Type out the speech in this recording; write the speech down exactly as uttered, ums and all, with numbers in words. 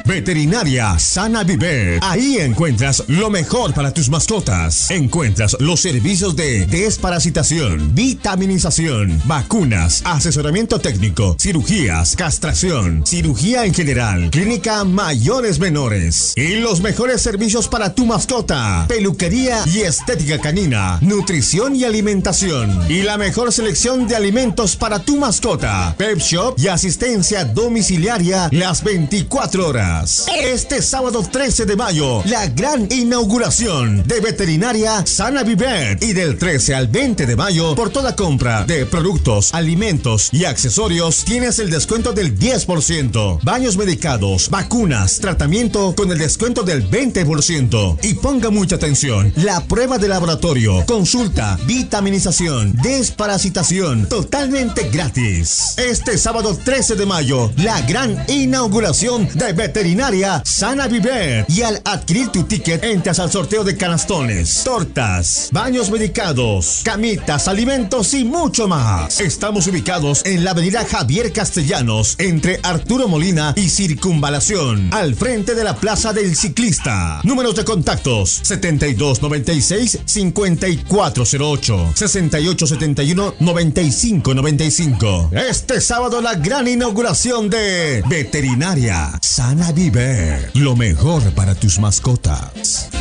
Veterinaria Sana Viver. Ahí encuentras lo mejor para tus mascotas. Encuentras los servicios de desparasitación, vitaminización, vacunas, asesoramiento técnico, cirugías, castración, cirugía en general, clínica mayores menores y los mejores servicios para tu mascota, peluquería y estética canina, nutrición y alimentación y la mejor selección de alimentos para tu mascota, pet shop y asistencia domiciliaria las veinticuatro horas. Este sábado trece de mayo, la gran inauguración de Veterinaria Sana Viver, y del trece al veinte de mayo, por toda compra de productos, alimentos y accesorios tienes el descuento del diez por ciento. Baños medicados, vacunas, tratamiento con el descuento del veinte por ciento. Y ponga mucha atención, la prueba de laboratorio, consulta, vitaminización, desparasitación, totalmente gratis. Este sábado trece de mayo, la gran inauguración de Veterinaria Sana Viver, y al adquirir tu ticket entras al sorteo de canastones, tortas, baños medicados, camitas, alimentos y mucho más. Estamos ubicados en la avenida Javier Castellanos, entre Arturo Molina y Circunvalación, al frente de la Plaza del Ciclista. Números de contactos: setenta y dos noventa y seis cincuenta y cuatro cero ocho, sesenta y ocho setenta y uno noventa y cinco noventa y cinco. Este sábado la gran inauguración de Veterinaria Sana Viver, lo mejor para tus mascotas.